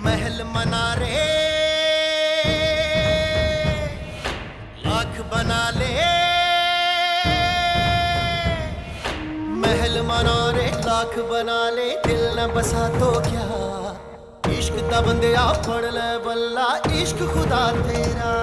महल मनारे लाख बना ले, महल मनारे लाख बना ले, दिल न बसा तो क्या, इश्क दा बंदिया पढ़ ले बल्ला, इश्क खुदा तेरा।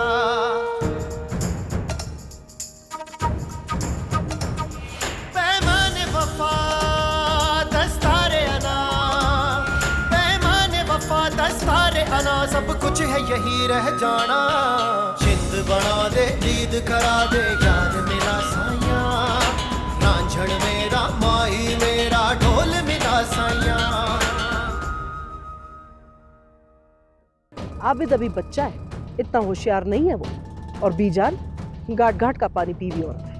पैमाने वफा दस्तारे अना, पैमाने वफा दस्तारे अना, सब कुछ है यही रह जाना। जिंद बना दे, ईद करा दे, याद मेरा साया, रांझण मेरा, माही मेरा, ढोल मेरा साया। आबिद अभी बच्चा है, इतना होशियार नहीं है वो, और बीजान घाट घाट का पानी पी भी औरत है।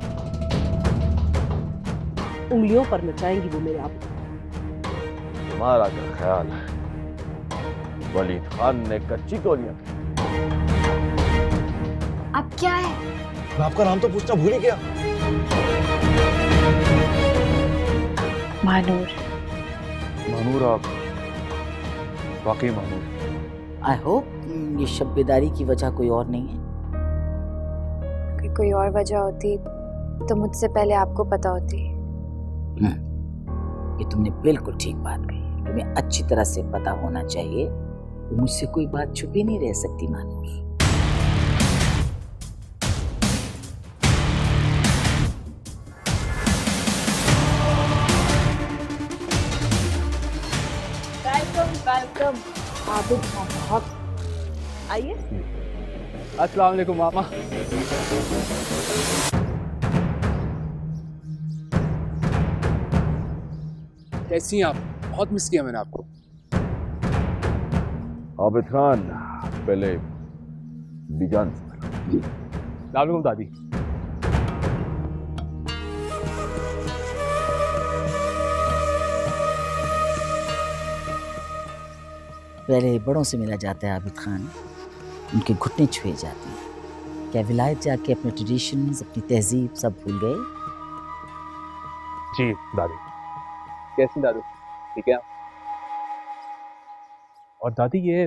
उंगलियों पर नचाएंगी वो मेरे आप। तुम्हारा क्या ख्याल है? वलीद खान ने कच्ची गोलियां की। अब क्या है? मैं आपका नाम तो पूछना भूल ही गया। मानूर। मानूर, आप वाकई मानूर। आई होप ये शब बेदारी की वजह कोई और नहीं है। अगर कोई और वजह होती तो मुझसे पहले आपको पता होती। ये तुमने बिल्कुल ठीक बात कही। तुम्हें अच्छी तरह से पता होना चाहिए कि मुझसे कोई बात छुपी नहीं रह सकती मानूर। वेलकम आबिद बहुत। आइए। अस्सलाम वालेकुम मामा। कैसी हैं आप? बहुत मिस किया मैंने आपको। आबिद खान, पहले बीजान से मिलो। अस्सलाम वालेकुम दादी। पहले बड़ों से मिला जाता है आबिद खान, उनके घुटने छुए जाते हैं। क्या विलायत जाके अपने ट्रेडिशंस, अपनी तहजीब सब भूल गए? जी दादी। कैसी दादू? ठीक है। और दादी ये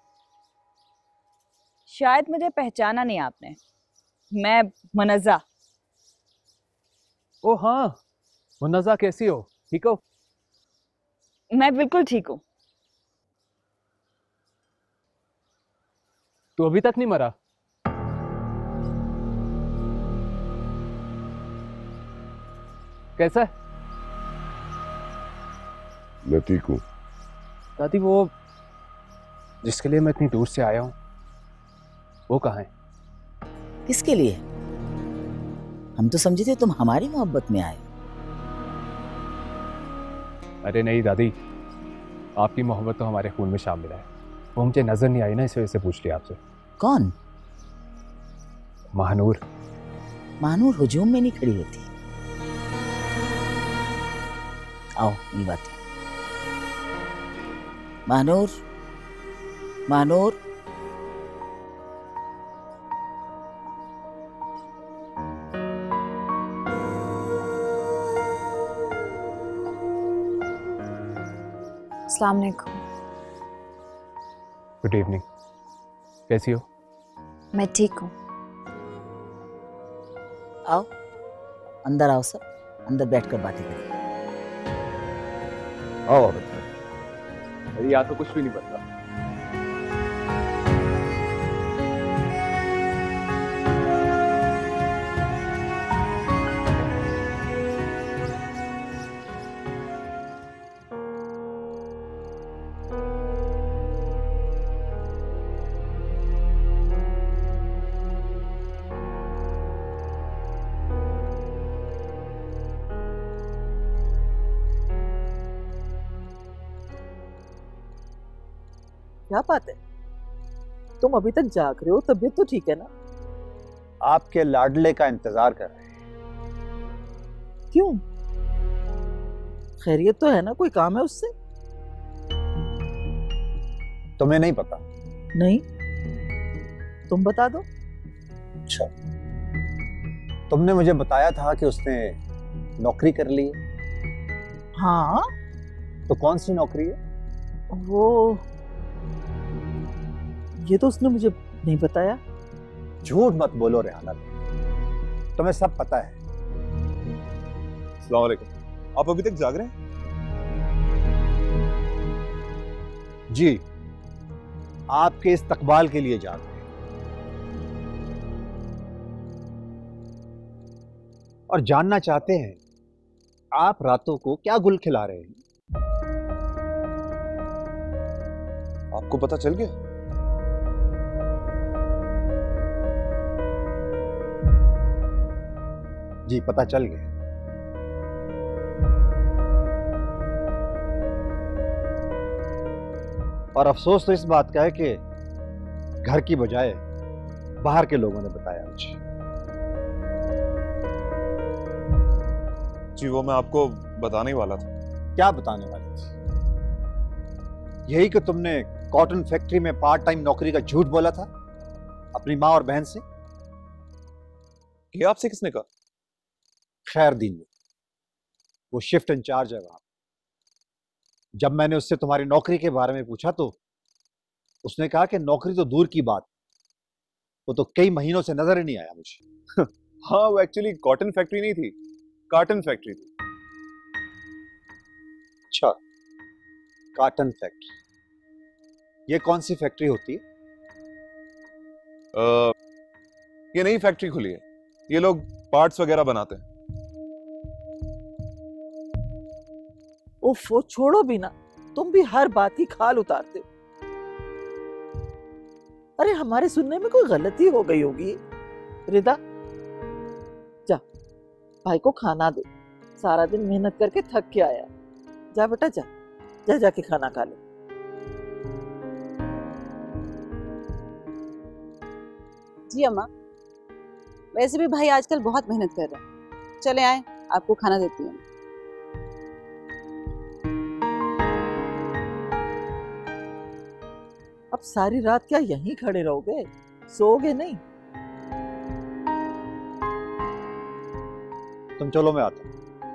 शायद मुझे पहचाना नहीं आपने, मैं मुनज़्ज़ा। ओ हाँ, मुनज़्ज़ा कैसी हो? ठीक हो? मैं बिल्कुल ठीक हूँ। तू अभी तक नहीं मरा? कैसा है? मैं ठीक हूँ। दादी वो जिसके लिए मैं इतनी दूर से आया हूँ वो कहाँ है? किसके लिए? हम तो समझे थे तुम हमारी मोहब्बत में आए। अरे नहीं दादी, आपकी मोहब्बत तो हमारे खून में शामिल है। वो मुझे नजर नहीं आई ना, इस वजह से पूछ लिया आपसे। कौन? महानूर। महानूर हुजूम में नहीं खड़ी होती। आओ ये बात। महानूर, महानूर। अस्सलाम वालेकुम। Good evening. कैसी हो? मैं ठीक हूँ। आओ अंदर आओ, सब अंदर बैठकर बातें करें। आओ। अरे यहाँ तो कुछ भी नहीं पता। क्या बात है, तुम अभी तक जाग रहे हो? तबीयत तो ठीक है ना? आपके लाडले का इंतजार कर रहे हैं। क्यों? खैरियत तो है ना? कोई काम है उससे? तुम्हें नहीं पता? नहीं, तुम बता दो। अच्छा, तुमने मुझे बताया था कि उसने नौकरी कर ली है। हाँ। तो कौन सी नौकरी है? वो ये तो उसने मुझे नहीं बताया। झूठ मत बोलो रेहाना, तुम्हें सब पता है। अस्सलाम वालेकुम, आप अभी तक जाग रहे हैं? जी, आपके इस्तकबाल के लिए जाग रहे हैं। और जानना चाहते हैं आप रातों को क्या गुल खिला रहे हैं। आपको पता चल गया? जी पता चल गया। और अफसोस तो इस बात का है कि घर की बजाय बाहर के लोगों ने बताया मुझे। जी वो मैं आपको बताने ही वाला था। क्या बताने वाले थे? यही कि तुमने कॉटन फैक्ट्री में पार्ट टाइम नौकरी का झूठ बोला था अपनी माँ और बहन से। ये आपसे किसने कहा? खैरदीन में, वो शिफ्ट इंचार्ज है वहां। जब मैंने उससे तुम्हारी नौकरी के बारे में पूछा तो उसने कहा कि नौकरी तो दूर की बात, वो तो कई महीनों से नजर ही नहीं आया मुझे। हाँ वो एक्चुअली कॉटन फैक्ट्री नहीं थी, कार्टन फैक्ट्री थी। अच्छा, कॉटन फैक्ट्री। ये कौन सी फैक्ट्री होती है? ये नई फैक्ट्री खुली है, ये लोग पार्ट्स वगैरह बनाते हैं। उफ, छोड़ो भी ना, तुम भी हर बात की खाल उतारते हो। अरे हमारे सुनने में कोई गलती हो गई होगी। रिदा, जा भाई को खाना दे, सारा दिन मेहनत करके थक के आया। जा बेटा जा, जा जाके खाना खा ले। जी अम्मा, वैसे भी भाई आजकल बहुत मेहनत कर रहे हैं। चले आए, आपको खाना देती हूँ। अब सारी रात क्या यहीं खड़े रहोगे? सोओगे नहीं? तुम चलो, मैं आता हूं।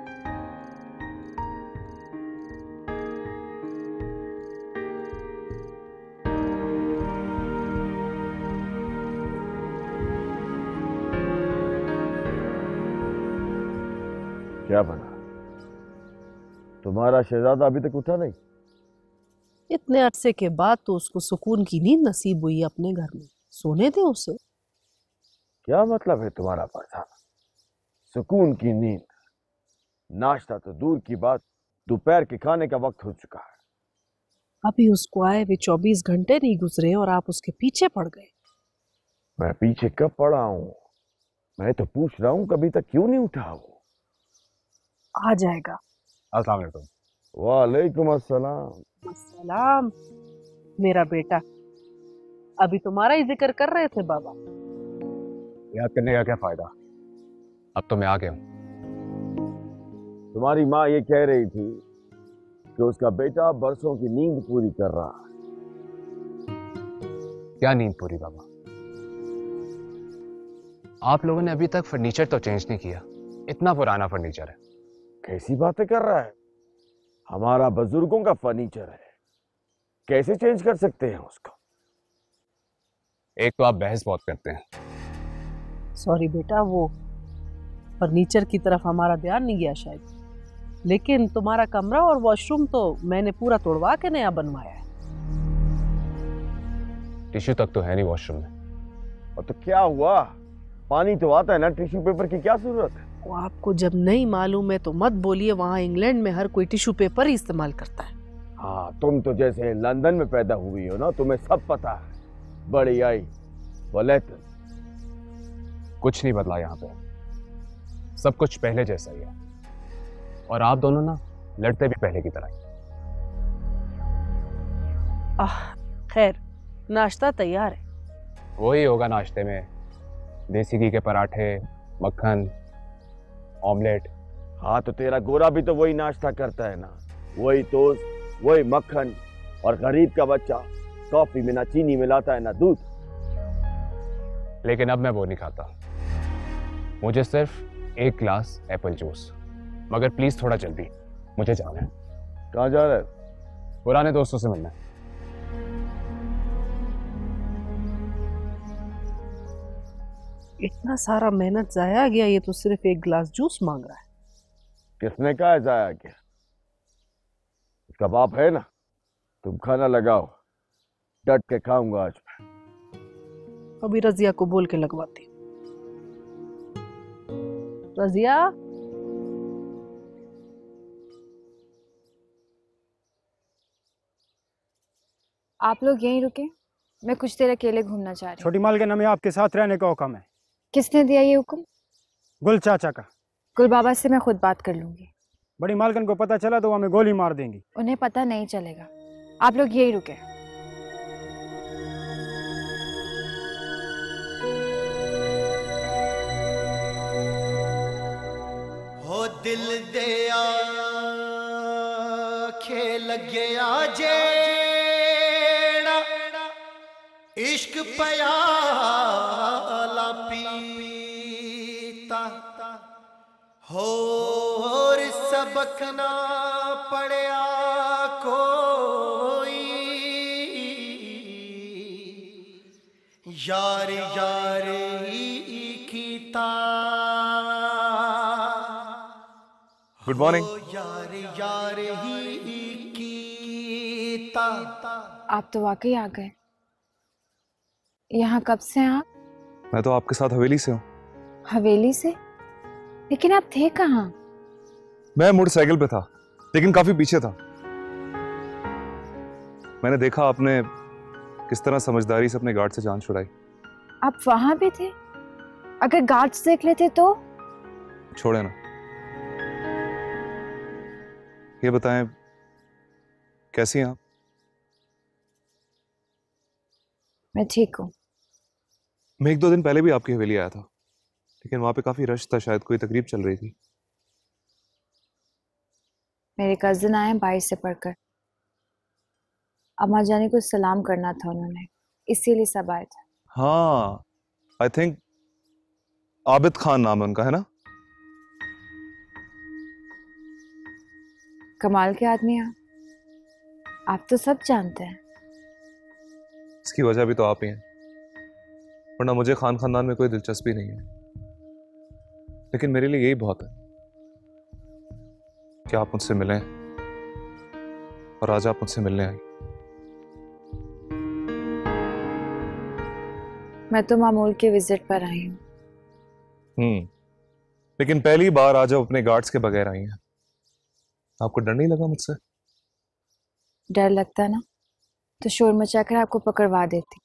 क्या बना? तुम्हारा शहजादा अभी तक उठा नहीं? इतने अरसे के बाद तो उसको सुकून की नींद नसीब हुई अपने घर में। सोने दे उसे। क्या मतलब है तुम्हारा फरजाना? सुकून की नींद? नाश्ता तो दूर की बात, दोपहर के खाने का वक्त हो चुका है। अभी उसको आए हुए 24 घंटे नहीं गुजरे और आप उसके पीछे पड़ गए। मैं पीछे कब पड़ा हूं? मैं तो पूछ रहा हूं कभी तक क्यों नहीं उठा वो? आ जाएगा। अस्सलाम वालेकुम। वालेकुम अस्सलाम। अस्सलाम। मेरा बेटा, अभी तुम्हारा ही जिक्र कर रहे थे बाबा। याद करने का क्या फायदा, अब तो मैं आ गया हूँ। तुम्हारी माँ ये कह रही थी कि उसका बेटा बरसों की नींद पूरी कर रहा है। क्या नींद पूरी बाबा? आप लोगों ने अभी तक फर्नीचर तो चेंज नहीं किया, इतना पुराना फर्नीचर है। कैसी बातें कर रहा है? हमारा बुजुर्गों का फर्नीचर है, कैसे चेंज कर सकते हैं उसको? एक तो आप बहस बहुत करते हैं। सॉरी बेटा, वो फर्नीचर की तरफ हमारा ध्यान नहीं गया शायद, लेकिन तुम्हारा कमरा और वॉशरूम तो मैंने पूरा तोड़वा के नया बनवाया है। टिश्यू तक तो है नहीं वॉशरूम में। और तो क्या हुआ, पानी तो आता है ना, टिश्यू पेपर की क्या जरूरत है? वो आपको जब नहीं मालूम है तो मत बोलिए, वहाँ इंग्लैंड में हर कोई टिश्यू पेपर ही इस्तेमाल करता है। हाँ, तुम तो जैसे लंदन में पैदा हुई हो ना, तुम्हें सब पता है। बड़ी आई वलेत। कुछ नहीं बदला यहाँ पे, सब कुछ पहले जैसा ही है। और आप दोनों ना लड़ते भी पहले की तरह ही। खैर, नाश्ता तैयार है। वही होगा नाश्ते में, देसी घी के पराठे, मक्खन, ऑमलेट। हाँ, तो तेरा गोरा भी तो वही नाश्ता करता है ना, वही टोस्ट, वही मक्खन। और गरीब का बच्चा कॉफी में ना चीनी मिलाता है ना दूध। लेकिन अब मैं वो नहीं खाता, मुझे सिर्फ एक ग्लास एप्पल जूस। मगर प्लीज थोड़ा जल्दी, मुझे जाना है। कहाँ जा रहा है? पुराने दोस्तों से मिलना है। इतना सारा मेहनत जाया गया, ये तो सिर्फ एक गिलास जूस मांग रहा है। किसने कहा जाया गया? उसका बाप है ना। तुम खाना लगाओ, डट के खाऊंगा आज मैं। अभी रजिया को बोल के लगवाती। रजिया, आप लोग यहीं रुके, मैं कुछ देर अकेले घूमना चाह रही हूँ। छोटी मालकिन, हमें आपके साथ रहने का हुक्म है। किसने दिया ये हुक्म? गुल चाचा का। गुल बाबा से मैं खुद बात कर लूंगी। बड़ी मालकिन को पता चला तो वो हमें गोली मार देंगी। उन्हें पता नहीं चलेगा, आप लोग यहीं रुके। हो दिल दे खेल गया जेड़ा इश्क प्याला पीता होर सबक ना पढ़िया कोई यार यार ही कीता। Good morning. यार यार ही कीता। आप तो वाकई आ गए। यहाँ कब से हैं आप? मैं तो आपके साथ हवेली से हूँ। हवेली से? लेकिन आप थे कहाँ? मैं मोटरसाइकिल पे था, लेकिन काफी पीछे था। मैंने देखा आपने किस तरह समझदारी से अपने गार्ड से जान छुड़ाई। आप वहां भी थे? अगर गार्ड्स देख लेते तो? छोड़े ना। ये बताएं, कैसी हैं आप? मैं ठीक हूँ। मैं एक दो दिन पहले भी आपकी हवेली आया था, लेकिन वहां पे काफी रश था, शायद कोई तकरीब चल रही थी। मेरे कजिन आए बाहर से पढ़कर, अम्मा जानी को सलाम करना था उन्होंने, इसीलिए सब आए थे। हाँ, आई थिंक आबिद खान नाम है उनका, है ना? कमाल के आदमी आप तो सब जानते हैं। इसकी वजह भी तो आप ही हैं, वरना मुझे खान खानदान में कोई दिलचस्पी नहीं है। लेकिन मेरे लिए यही बहुत है कि आप मुझसे मिलें, और आज आप मुझसे मिलने आई। मैं तो मामूल के विजिट पर आई हूँ। लेकिन पहली बार आज आप अपने गार्ड्स के बगैर आई हैं। आपको डर नहीं लगा मुझसे? डर लगता ना तो शोर मचाकर आपको पकड़वा देती,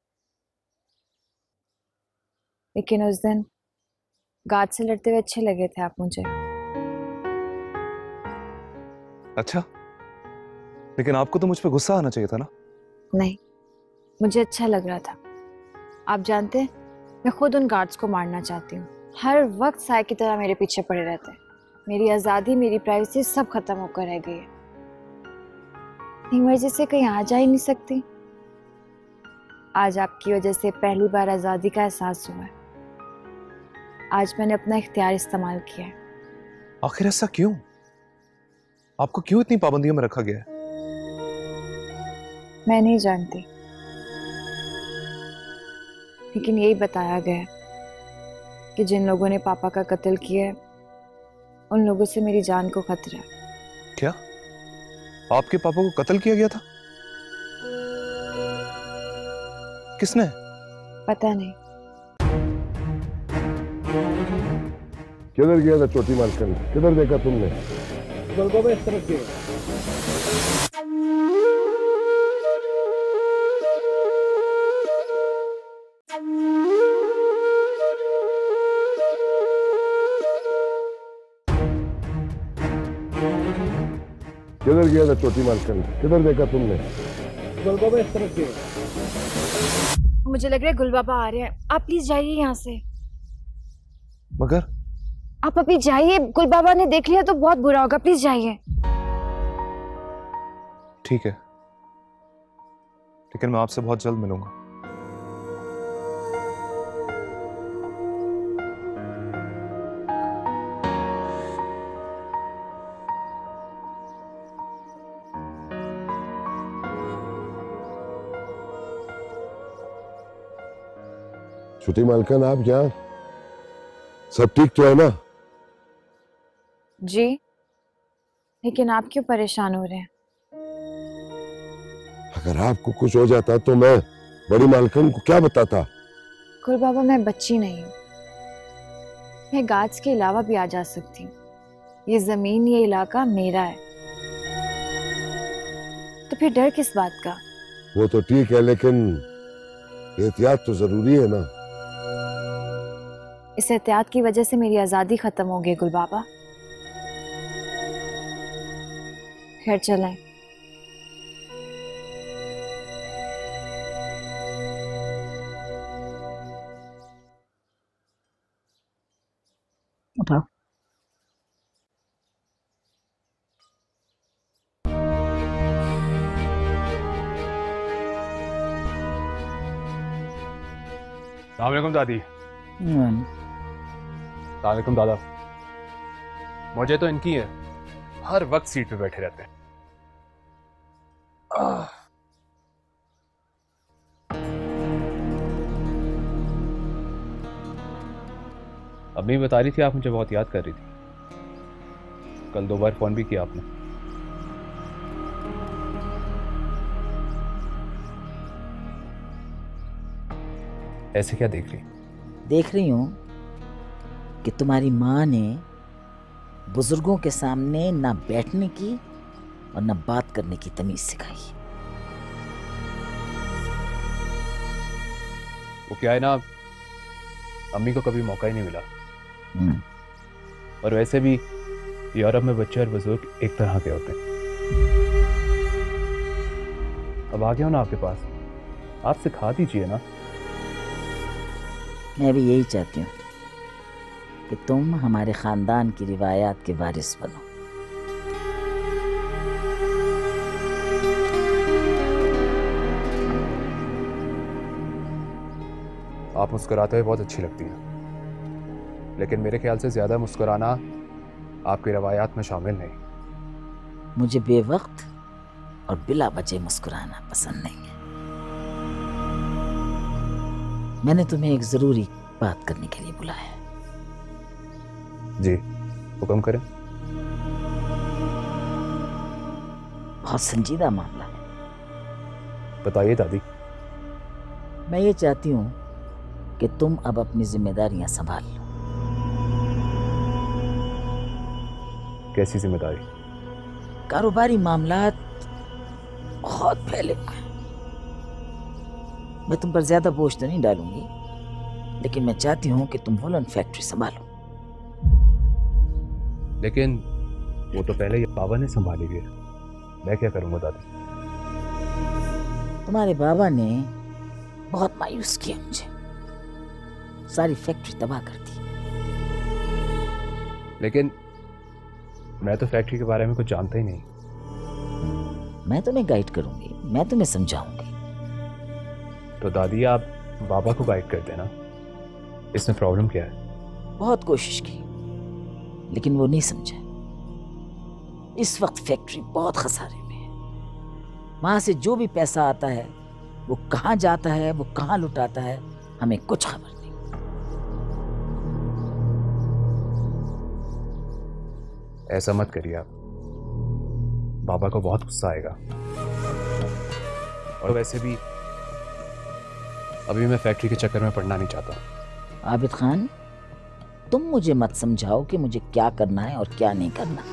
लेकिन उस दिन गार्ड से लड़ते हुए अच्छे लगे थे आप मुझे। अच्छा, लेकिन आपको तो मुझ पे गुस्सा आना चाहिए था ना? नहीं, मुझे अच्छा लग रहा था। आप जानते हैं, मैं खुद उन गार्ड्स को मारना चाहती हूँ। हर वक्त साय की तरह मेरे पीछे पड़े रहते हैं। मेरी आज़ादी, मेरी प्राइवेसी सब खत्म होकर रह गई है। मर्जी से कहीं आ जा ही नहीं सकती। आज आपकी वजह से पहली बार आज़ादी का एहसास हुआ है। आज मैंने अपना इख्तियार इस्तेमाल किया है। आखिर ऐसा क्यों? आपको क्यों इतनी पाबंदियों में रखा गया है? मैं नहीं जानती, लेकिन यही बताया गया है कि जिन लोगों ने पापा का कत्ल किया है, उन लोगों से मेरी जान को खतरा है। क्या आपके पापा को कत्ल किया गया था? किसने? पता नहीं। किधर गया था छोटी मालकिन? किधर देखा तुमने? बाबा इस तरफ गए। किधर गया था छोटी मालकिन? किधर देखा तुमने? बाबा इस तरफ गए। मुझे लग रहा है गुल बाबा आ रहे हैं। आप प्लीज जाइए यहाँ से। मगर आप अभी जाइए, गुल बाबा ने देख लिया तो बहुत बुरा होगा। प्लीज जाइए। ठीक है, लेकिन मैं आपसे बहुत जल्द मिलूंगा। छोटी मालकिन, आप यहाँ सब ठीक तो है ना? जी, लेकिन आप क्यों परेशान हो रहे हैं? अगर आपको कुछ हो जाता तो मैं बड़ी मालकिन को क्या बताता? गुरु बाबा, मैं बच्ची नहीं हूँ। मैं गार्ड्स के अलावा भी आ जा सकती हूँ। ये जमीन, ये इलाका मेरा है, तो फिर डर किस बात का? वो तो ठीक है, लेकिन एहतियात तो जरूरी है ना। इस एहतियात की वजह से मेरी आजादी खत्म हो गई गुरु बाबा। खैर चलें। उठाओ। अस्सलामुअलैकुम दादी। अस्सलामुअलैकुम दादा। मुझे तो इनकी है, हर वक्त सीट पे बैठे रहते हैं। अम्मी बता रही थी आप मुझे बहुत याद कर रही थी। कल 2 बार फोन भी किया आपने। ऐसे क्या देख रही? देख रही हूँ कि तुम्हारी माँ ने बुजुर्गों के सामने ना बैठने की और ना बात करने की तमीज सिखाई। वो क्या है ना, अम्मी को कभी मौका ही नहीं मिला। और वैसे भी यूरोप में बच्चे और बुजुर्ग एक तरह के होते हैं। अब आ गया हूं ना आपके पास, आप सिखा दीजिए ना। मैं भी यही चाहती हूँ कि तुम हमारे खानदान की रिवायात के वारिस बनो। आप मुस्कुराते हुए बहुत अच्छी लगती हैं, लेकिन मेरे ख्याल से ज्यादा मुस्कुराना आपकी रवायात में शामिल नहीं। मुझे बेवक्त और बिला वजह मुस्कुराना पसंद नहीं है। मैंने तुम्हें एक जरूरी बात करने के लिए बुलाया है। जी, हुक्म करें। बहुत संजीदा मामला है। बताइए दादी। मैं ये चाहती हूँ कि तुम अब अपनी जिम्मेदारियां संभाल लो। कैसी जिम्मेदारी? कारोबारी मामलात बहुत फैले हुए हैं। मैं तुम पर ज्यादा बोझ तो नहीं डालूंगी, लेकिन मैं चाहती हूँ कि तुम वुलन फैक्ट्री संभालो। लेकिन वो तो पहले ही बाबा ने संभाली हुई है, मैं क्या करूंगा दादी? तुम्हारे बाबा ने बहुत मायूस किया मुझे, सारी फैक्ट्री तबाह कर दी। लेकिन मैं तो फैक्ट्री के बारे में कुछ जानता ही नहीं। मैं तुम्हें गाइड करूंगी, मैं तुम्हें समझाऊंगी। तो दादी आप बाबा को गाइड कर देना, इसमें प्रॉब्लम क्या है? बहुत कोशिश की, लेकिन वो नहीं समझा। इस वक्त फैक्ट्री बहुत खसारे में है। वहां से जो भी पैसा आता है वो कहाँ जाता है, वो कहाँ लुटाता है, हमें कुछ खबर नहीं। ऐसा मत करिए आप, बाबा को बहुत गुस्सा आएगा। और वैसे भी अभी मैं फैक्ट्री के चक्कर में पड़ना नहीं चाहता। आबिद खान, तुम मुझे मत समझाओ कि मुझे क्या करना है और क्या नहीं करना।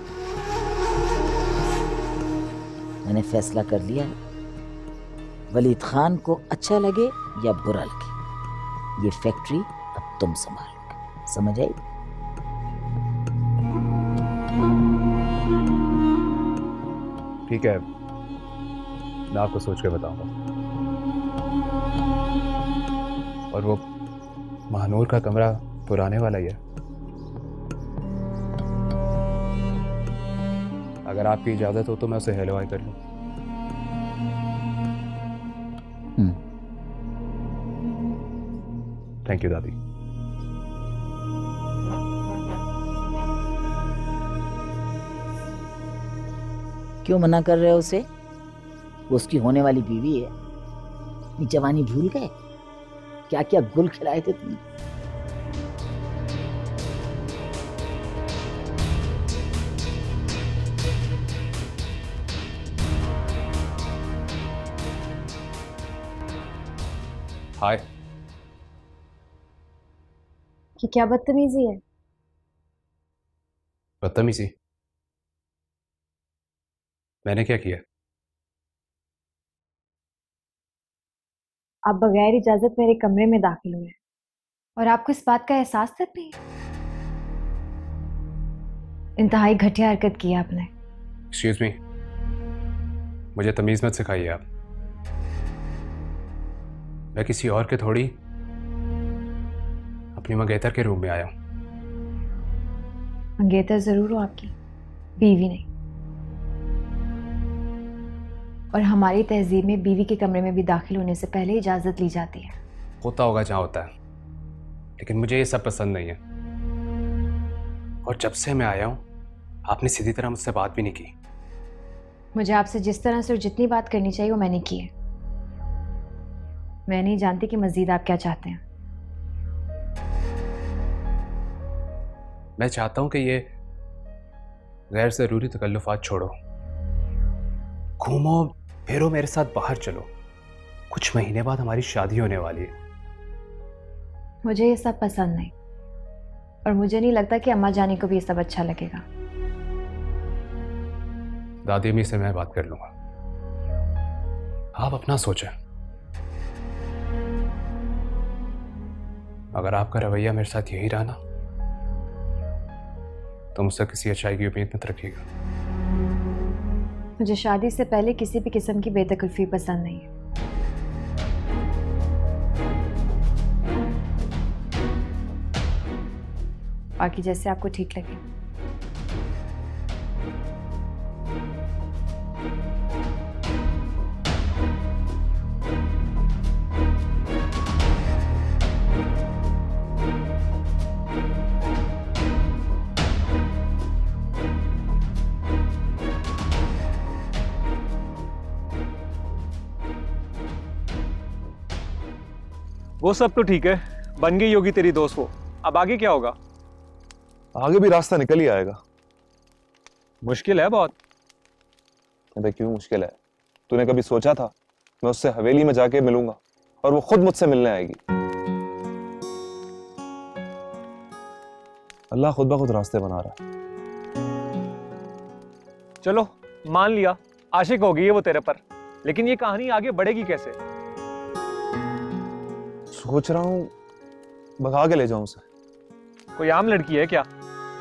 मैंने फैसला कर लिया है। वलीद खान को अच्छा लगे या बुरा लगे, ये फैक्ट्री अब तुम संभालोगे। समझ आई? ठीक है, मैं आपको सोच के बताऊंगा। और वो महानूर का कमरा पुराने वाला ही है। अगर आपकी इजाजत हो तो मैं उसे हेलो हाय कर लूं। थैंक यू दादी। क्यों मना कर रहे हो उसे? वो उसकी होने वाली बीवी है। अपनी जवानी भूल गए? क्या क्या गुल खिलाए थे तुमने? हाय। ये क्या बदतमीजी है? बदतमीजी? मैंने क्या किया? आप बगैर इजाजत मेरे कमरे में दाखिल हुए और आपको इस बात का एहसास तक नहीं? इंतहाई घटिया हरकत की आपने। एक्सक्यूज मी, मुझे तमीज मत सिखाइए आप। मैं किसी और के थोड़ी अपनी मंगेतर के रूम में आया हूं। मंगेतर जरूर हो आपकी, बीवी नहीं। और हमारी तहजीब में बीवी के कमरे में भी दाखिल होने से पहले इजाजत ली जाती है। होता होगा जहां होता है, लेकिन मुझे ये सब पसंद नहीं है। और जब से मैं आया हूं आपने सीधी तरह मुझसे बात भी नहीं की। मुझे आपसे जिस तरह से और जितनी बात करनी चाहिए वो मैंने की है। मैं नहीं जानती कि मजीद आप क्या चाहते हैं। मैं चाहता हूं कि ये गैर जरूरी तकल्लुफात छोड़ो, घूमो फिरो, मेरे साथ बाहर चलो। कुछ महीने बाद हमारी शादी होने वाली है। मुझे ये सब पसंद नहीं और मुझे नहीं लगता कि अम्मा जानी को भी ये सब अच्छा लगेगा। दादी अम्मी से मैं बात कर लूंगा, आप अपना सोचें। अगर आपका रवैया मेरे साथ यही रहा ना तो मुझसे किसी अच्छाई की उम्मीद मत रखिएगा। मुझे शादी से पहले किसी भी किस्म की बेतकल्फी पसंद नहीं है। बाकी जैसे आपको ठीक लगे। वो सब तो ठीक है, बन गई होगी तेरी दोस्त वो। अब आगे क्या होगा? आगे भी रास्ता निकल ही आएगा। मुश्किल है बहुत। अबे क्यों मुश्किल है? तूने कभी सोचा था मैं उससे हवेली में जाके मिलूंगा और वो खुद मुझसे मिलने आएगी? अल्लाह खुद ब खुद रास्ते बना रहा है। चलो मान लिया आशिक हो गई है वो तेरे पर, लेकिन ये कहानी आगे बढ़ेगी कैसे? सोच रहा हूं भगा के ले जाऊं उसे। कोई आम लड़की है क्या?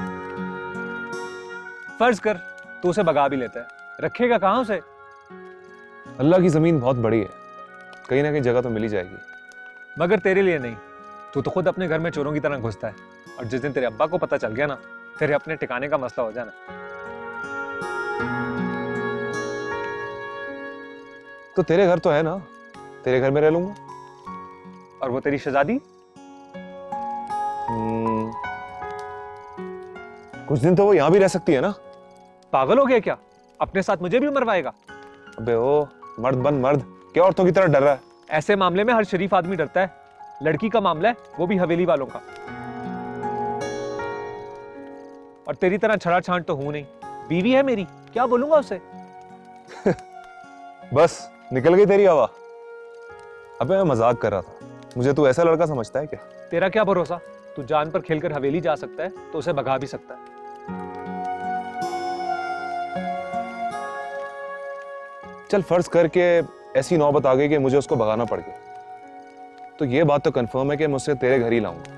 फर्ज कर तू उसे भगा भी लेता है, रखेगा कहां उसे? अल्लाह की जमीन बहुत बड़ी है, कहीं ना कहीं जगह तो मिल ही जाएगी। मगर तेरे लिए नहीं। तू तो खुद अपने घर में चोरों की तरह घुसता है, और जिस दिन तेरे अब्बा को पता चल गया ना, तेरे अपने ठिकाने का मसला हो जाना। तो तेरे घर तो है ना, तेरे घर में रह लूंगा। और वो तेरी शहजादी? कुछ दिन तो वो यहां भी रह सकती है ना। पागल हो गया क्या? अपने साथ मुझे भी मरवाएगा? अबे ओ मर्द बन मर्द, क्या औरतों की तरह डर रहा है? ऐसे मामले में हर शरीफ आदमी डरता है। लड़की का मामला है, वो भी हवेली वालों का। और तेरी तरह छड़ा छांट तो हूं नहीं। बीवी है मेरी, क्या बोलूंगा उसे? बस निकल गई तेरी हवा। अबे मैं मजाक कर रहा था, मुझे तू ऐसा लड़का समझता है क्या? तेरा क्या भरोसा? तू जान पर खेलकर हवेली जा सकता है तो उसे भगा भी सकता है। चल फर्ज करके ऐसी नौबत आ गई कि मुझे उसको भगाना पड़ गया, तो ये बात तो कंफर्म है कि मैं उसे तेरे घर ही लाऊंगा।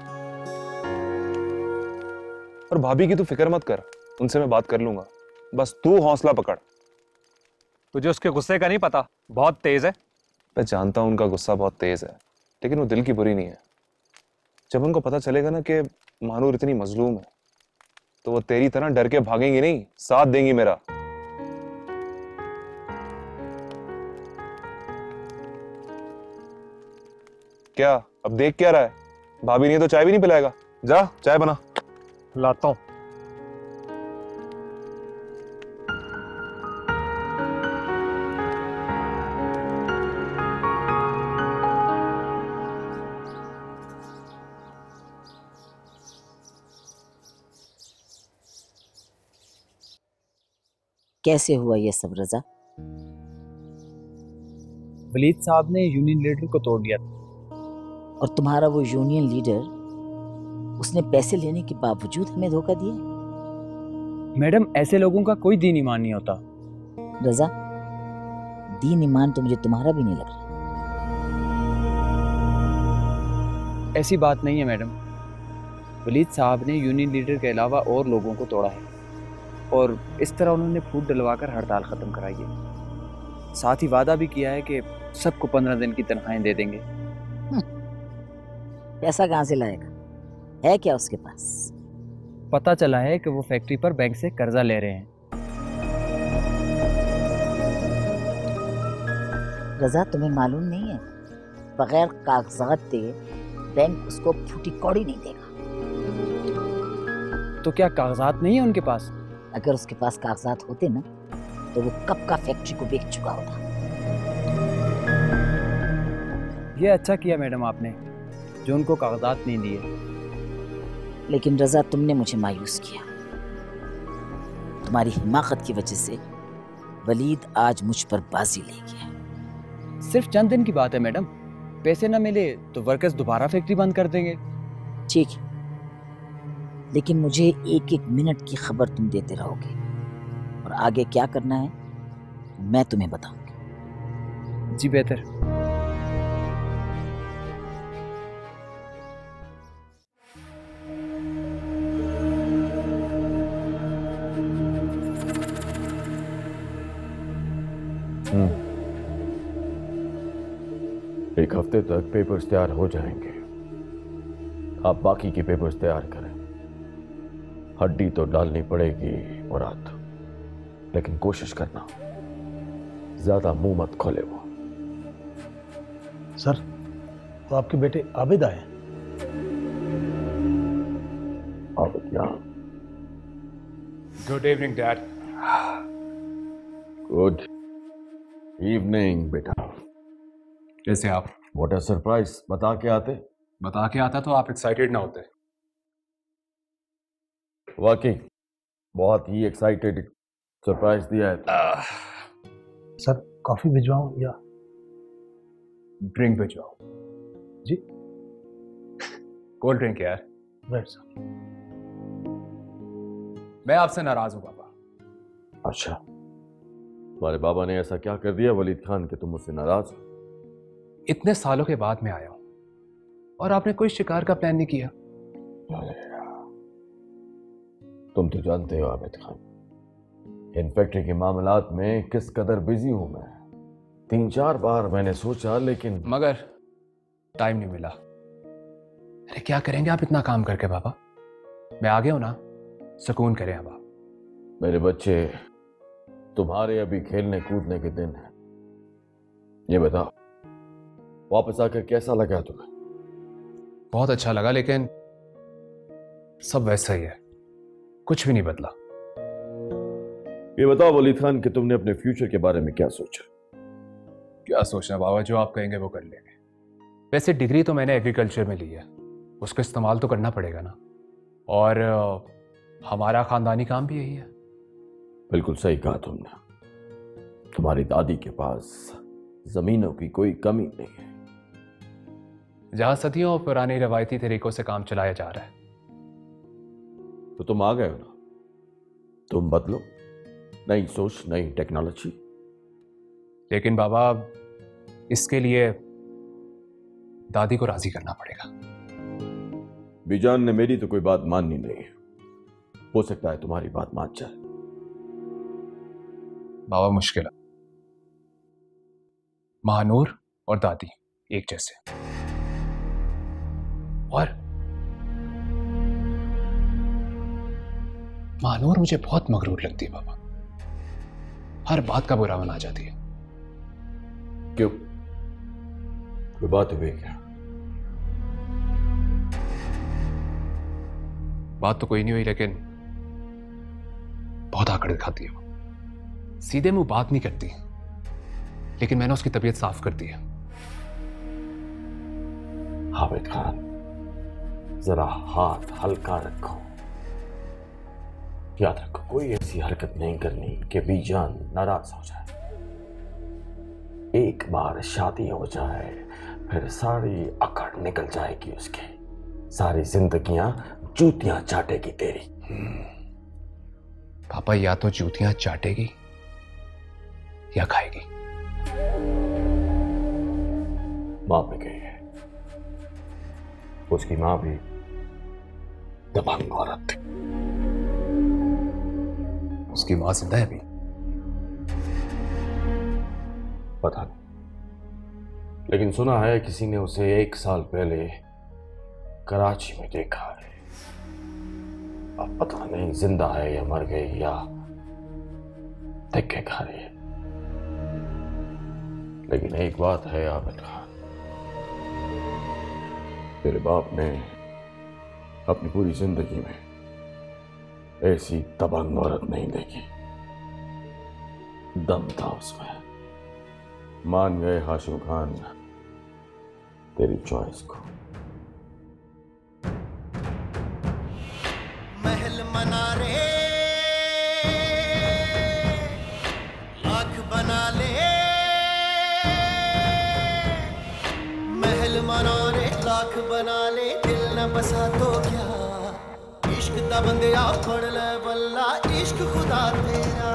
और भाभी की तू फिक्र मत कर, उनसे मैं बात कर लूंगा। बस तू हौसला पकड़। तुझे उसके गुस्से का नहीं पता, बहुत तेज है। मैं जानता हूं उनका गुस्सा बहुत तेज है, लेकिन वो दिल की बुरी नहीं है। जब उनको पता चलेगा ना कि महानूर इतनी मजलूम है, तो वो तेरी तरह डर के भागेंगी नहीं, साथ देंगी मेरा। क्या अब देख क्या रहा है? भाभी नहीं तो चाय भी नहीं पिलाएगा? जा चाय बना। लाता हूं। कैसे हुआ ये सब रजा? वलीद साहब ने यूनियन लीडर को तोड़ दिया था। और तुम्हारा वो यूनियन लीडर, उसने पैसे लेने के बावजूद हमें धोखा दिया। मैडम, ऐसे लोगों का कोई दीन ईमान नहीं होता। रजा, दीन ईमान तो मुझे तुम्हारा भी नहीं लग रहा। ऐसी बात नहीं है मैडम। वलीद साहब ने यूनियन लीडर के अलावा और लोगों को तोड़ा है और इस तरह उन्होंने फूट डलवाकर हड़ताल ख़त्म कराई है। साथ ही वादा भी किया है कि सबको 15 दिन की तनख्वाहें दे देंगे। पैसा कहाँ से लाएगा? है क्या उसके पास? पता चला है कि वो फैक्ट्री पर बैंक से कर्जा ले रहे हैं। रजा, तुम्हें मालूम नहीं है, बगैर कागजात दिए बैंक उसको फूटी कौड़ी नहीं देगा। तो क्या कागजात नहीं है उनके पास? अगर उसके पास कागजात होते ना तो वो कब का फैक्ट्री को बेच चुका होता। ये अच्छा किया मैडम आपने जो उनको कागजात नहीं दिए। लेकिन रजा, तुमने मुझे मायूस किया। तुम्हारी हिमाकत की वजह से वलीद आज मुझ पर बाजी ले गया। सिर्फ चंद दिन की बात है मैडम, पैसे न मिले तो वर्कर्स दोबारा फैक्ट्री बंद कर देंगे। ठीक है, लेकिन मुझे एक एक मिनट की खबर तुम देते रहोगे और आगे क्या करना है मैं तुम्हें बताऊंगी। जी बेहतर। एक हफ्ते तक पेपर्स तैयार हो जाएंगे। आप बाकी के पेपर्स तैयार करें। हड्डी तो डालनी पड़ेगी मुराद, लेकिन कोशिश करना ज्यादा मुंह मत खोले। वो सर, वो आपके बेटे आबिद आए। आबिद यहाँ। Good evening dad. Good evening बेटा। कैसे आप? What a surprise. बता के आते। बता के आता तो आप एक्साइटेड ना होते। वाकई बहुत ही एक्साइटेड सरप्राइज दिया है। सर, कॉफी भिजवाऊं या ड्रिंक भिजवाओ? जी, कोल्ड ड्रिंक यार। Right sir. मैं आपसे नाराज हूं पापा। अच्छा, तुम्हारे बाबा ने ऐसा क्या कर दिया वलीद खान कि तुम मुझसे नाराज हो? इतने सालों के बाद मैं आया हूं और आपने कोई शिकार का प्लान नहीं किया। तुम तो जानते हो आबिद खान, इन फैक्ट्री के मामलात में किस कदर बिजी हूं मैं। 3-4 बार मैंने सोचा लेकिन मगर टाइम नहीं मिला। अरे क्या करेंगे आप इतना काम करके पापा? मैं आ गया हूं ना, सुकून करें अब आप। मेरे बच्चे, तुम्हारे अभी खेलने कूदने के दिन हैं। ये बताओ, वापस आकर कैसा लगा तुम्हें? बहुत अच्छा लगा, लेकिन सब वैसा ही है, कुछ भी नहीं बदला। ये बताओ वलीद खान कि तुमने अपने फ्यूचर के बारे में क्या सोचा? क्या सोचना बाबा, जो आप कहेंगे वो कर लेंगे। वैसे डिग्री तो मैंने एग्रीकल्चर में ली है, उसका इस्तेमाल तो करना पड़ेगा ना, और हमारा खानदानी काम भी यही है। बिल्कुल सही कहा तुमने। तुम्हारी दादी के पास जमीनों की कोई कमी नहीं है। जहां सदियों पुराने रवायती तरीकों से काम चलाया जा रहा है। तो तुम आ गए हो ना, तुम बदलो, नई सोच, नई टेक्नोलॉजी। लेकिन बाबा, इसके लिए दादी को राजी करना पड़ेगा। बीजान ने मेरी तो कोई बात माननी नहीं है, हो सकता है तुम्हारी बात मान जाए। बाबा मुश्किल है, महानूर और दादी एक जैसे, और महानूर मुझे बहुत मगरूर लगती है बाबा, हर बात का बुरा बना जाती है। क्यों, कोई बात हुई क्या? बात तो कोई नहीं हुई, लेकिन बहुत आकड़ दिखाती है वो। सीधे मुंह बात नहीं करती, लेकिन मैंने उसकी तबीयत साफ कर दी है। आबिद खान, जरा हाथ हल्का रखो। याद रखो, कोई ऐसी हरकत नहीं करनी कि बीजान नाराज हो जाए। एक बार शादी हो जाए फिर सारी अकड़ निकल जाएगी उसकी, सारी जिंदगियां जूतियां चाटेगी तेरी। पापा या तो जूतियां चाटेगी या खाएगी। मां पे गई है, उसकी मां भी दबंग औरत थी। उसकी मां जिंदा है अभी? पता नहीं, लेकिन सुना है किसी ने उसे 1 साल पहले कराची में देखा है। अब पता नहीं जिंदा है या मर गई या धक्के खा रही है। लेकिन एक बात है आबिद खान, तेरे बाप ने अपनी पूरी जिंदगी में ऐसी दबंग औरत नहीं देखी। दम था उसमें। मान गए हाशिम खान तेरी चॉइस को। महल मना रे लाख बना ले, महल मना रे लाख बना ले, दिल न बसा तो क्या, इश्क दा बंदिया पढ़ ले बल्ला, इश्क खुदा तेरा।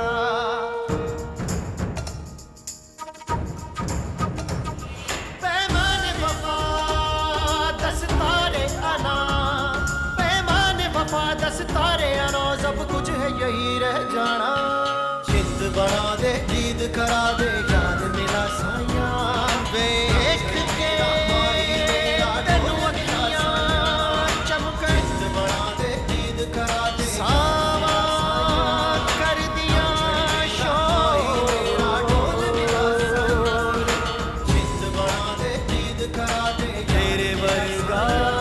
पैमाने वफा दस तारे आना, पैमाने वफा दस तारे आना, सब कुछ है यही रह जाना। जिद बना दे जीद करा दे, याद मेरा साया देख के तेनू अखियां चमक, जिद बना दे जीद करा दे, सावा कर दिया शोर मेरा ढोल मेरा शोर, जिद बना दे जीद करा दे, तेरे वर्गा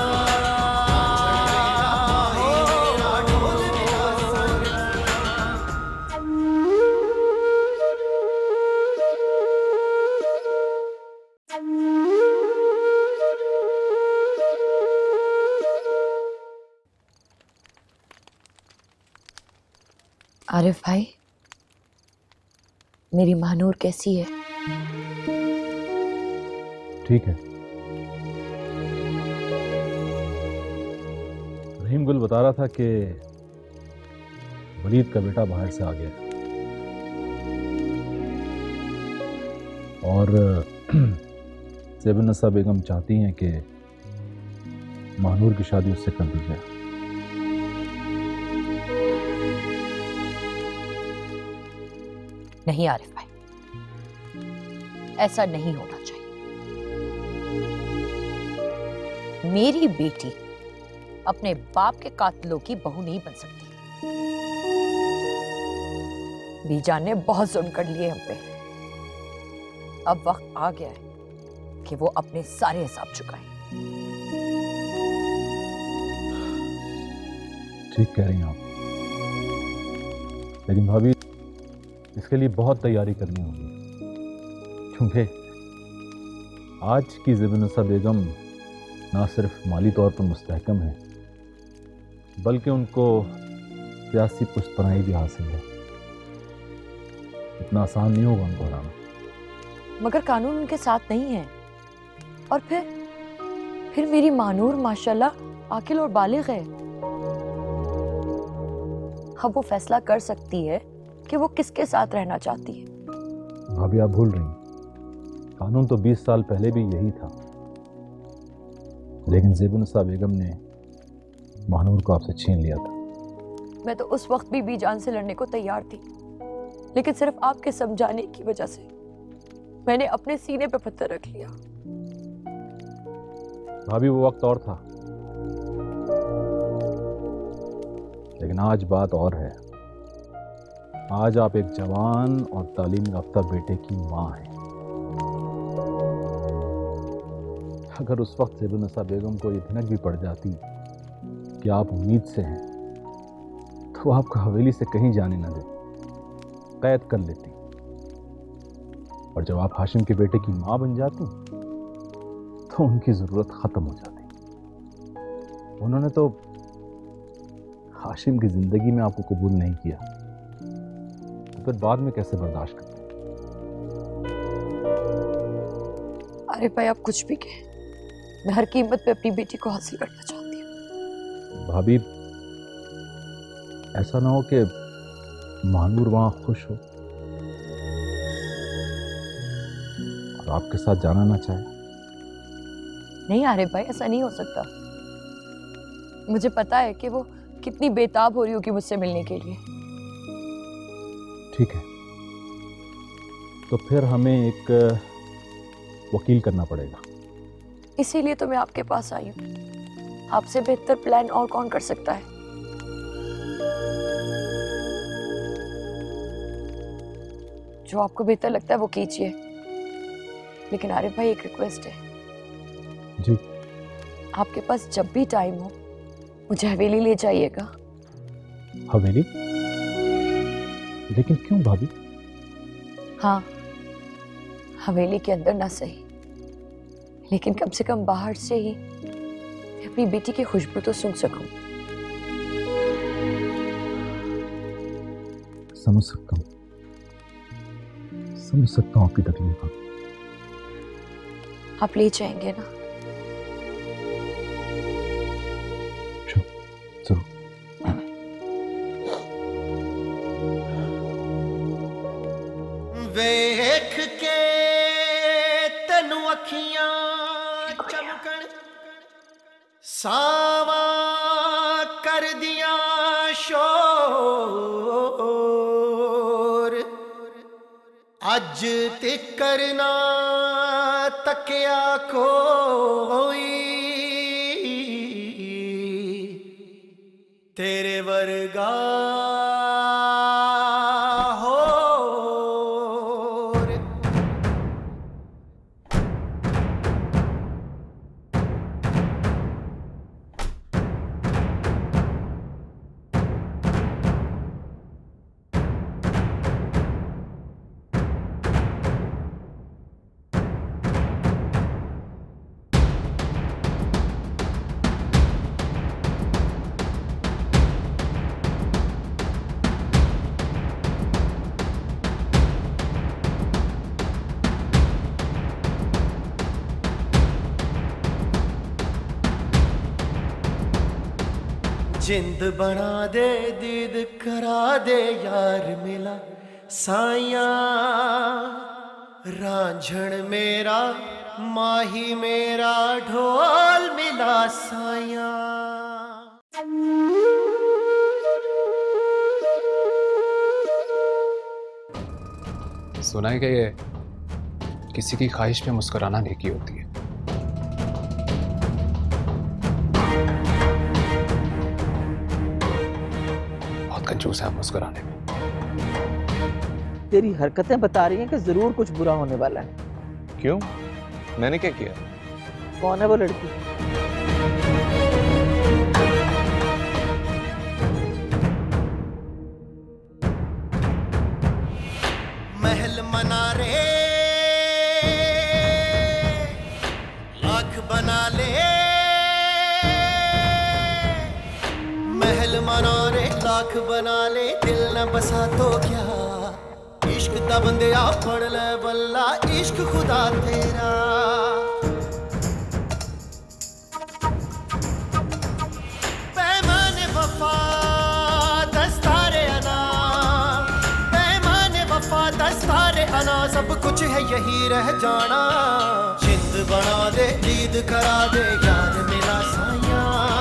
आरिफ भाई, मेरी महानूर कैसी है? ठीक है। रहीम गुल बता रहा था कि वलीद का बेटा बाहर से आ गया और ज़ेबुन्निसा बेगम चाहती हैं कि महानूर की शादी उससे कर दी जाए। नहीं आरिफ भाई, ऐसा नहीं होना चाहिए। मेरी बेटी अपने बाप के कातिलों की बहू नहीं बन सकती। बीजान ने बहुत जुल्म कर लिए हम पे। अब वक्त आ गया है कि वो अपने सारे हिसाब चुकाएं। ठीक कह रही हैं आप, लेकिन भाभी इसके लिए बहुत तैयारी करनी होगी, क्योंकि आज की ज़ेबुन्निसा बेगम ना सिर्फ माली तौर पर मुस्तहकम है, बल्कि उनको सियासी पुष्टपनाही भी हासिल है। इतना आसान नहीं होगा उनको हराना। मगर कानून उनके साथ नहीं है। और फिर मेरी मानूर माशाल्लाह आकिल और बालिग है। अब वो फैसला कर सकती है कि वो किसके साथ रहना चाहती है। भाभी आप भूल रही, कानून तो 20 साल पहले भी यही था, लेकिन ज़ेबुन्निसा बेगम ने महानूर को आपसे छीन लिया था। मैं तो उस वक्त भी बीजान से लड़ने को तैयार थी, लेकिन सिर्फ आपके समझाने की वजह से मैंने अपने सीने पे पत्थर रख लिया। भाभी वो वक्त और था, लेकिन आज बात और है। आज आप एक जवान और तालीम याफ्ता बेटे की मां हैं। अगर उस वक्त ज़ेबुन्निसा बेगम को ये भनक भी पड़ जाती कि आप उम्मीद से हैं, तो आपको हवेली से कहीं जाने न देती, कैद कर लेती। और जब आप हाशिम के बेटे की मां बन जाती तो उनकी जरूरत खत्म हो जाती। उन्होंने तो हाशिम की जिंदगी में आपको कबूल नहीं किया, तो फिर बाद में कैसे बर्दाश्त करते? अरे भाई आप कुछ भी कहें, मैं हर कीमत पे अपनी बेटी को हासिल करना चाहती हूँ। भाभी, ऐसा ना हो कि महानूर वहां खुश हो और आपके साथ जाना ना चाहे। नहीं आरिफ भाई, ऐसा नहीं हो सकता। मुझे पता है कि वो कितनी बेताब हो रही होगी मुझसे मिलने के लिए। ठीक है, तो फिर हमें एक वकील करना पड़ेगा। इसीलिए तो मैं आपके पास आई हूँ। आपसे बेहतर प्लान और कौन कर सकता है? जो आपको बेहतर लगता है वो कीजिए, लेकिन आरिफ भाई एक रिक्वेस्ट है। जी। आपके पास जब भी टाइम हो मुझे हवेली ले जाइएगा। हवेली? लेकिन क्यों भाभी? हाँ, हवेली के अंदर ना सही, लेकिन कम से कम बाहर से ही मैं अपनी बेटी की खुशबू तो सूंघ सकूं। समझ सकता हूँ, समझ सकता हूँ आपकी तकलीफ। आप ले जाएंगे ना? वेख के तेनू अखियां चमकण सावा कर दिया शोर, अज तिकर ना तकिया कोई तेरे वर्गा जिंद बना दे दीद करा दे यार मिला साया, रांझण मेरा माही मेरा ढोल मिला साया। सुना है कि ये किसी की ख्वाहिश पे मुस्कुराना नेकी होती है। कंजूस है मुस्कुराने में। तेरी हरकतें बता रही हैं कि जरूर कुछ बुरा होने वाला है। क्यों? मैंने क्या किया? कौन है वो लड़की? महल मनारे लाख बना ले, महल मनारे लाख बना ले, दिल न बसा तो क्या, इश्क दा बंदिया पढ़ ले बल्ला, इश्क खुदा तेरा। पैमाने वफा दस्तारे अना, पैमाने वफा दस्तारे अना, सब कुछ है यही रह जाना। जिंद बना दे दीद करा दे यार मिला साया,